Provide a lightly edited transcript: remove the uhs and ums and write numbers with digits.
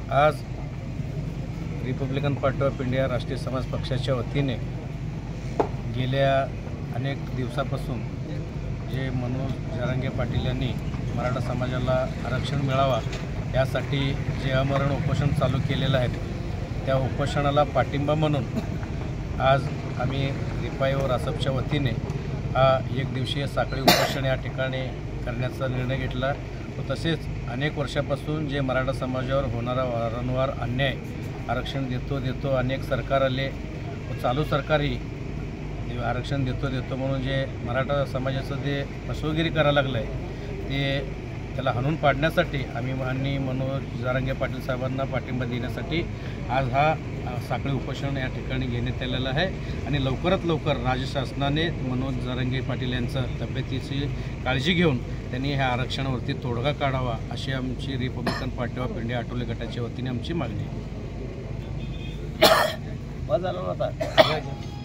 आज Republican Party of India राष्ट्रीय समाज पक्षाच्या वतीने गेल्या अनेक दिवसापासून जे मनोज जरांगे पाटील यांनी मराठा समाजाला आरक्षण मिळावा यासाठी जे अमरण उपोषण चालू केलेलं आहे त्या उपोषणाला पाठिंबा म्हणून आज आम्ही रिपाई व रासपच्या वतीने हा एक दिवसीय साखळी उपोषण या ठिकाणी करण्याचा निर्णय घेतला व तसेच अनेक वर्षापासून जे मराठा समाजावर होणारा वारंवार अन्याय आरक्षण देतो अनेक सरकार आले व चालू सरकारही आरक्षण देतो म्हणून जे मराठा समाजाचं जे फसवेगिरी करायला लागलं आहे ते त्याला हाणून पाडण्यासाठी आम्ही माननीय मनोज जरांगे पाटील साहेबांना पाठिंबा देण्यासाठी आज हा साखळी उपोषण या ठिकाणी घेण्यात आलेलं आहे आणि लवकरात लवकर राज्य शासनाने मनोज जरांगे पाटील यांच्या तब्येतीची काळजी घेऊन त्यांनी ह्या आरक्षणावरती तोडगा काढावा अशी आमची Republican Party of India Athawale गटाच्या वतीने आमची मागणी आहे.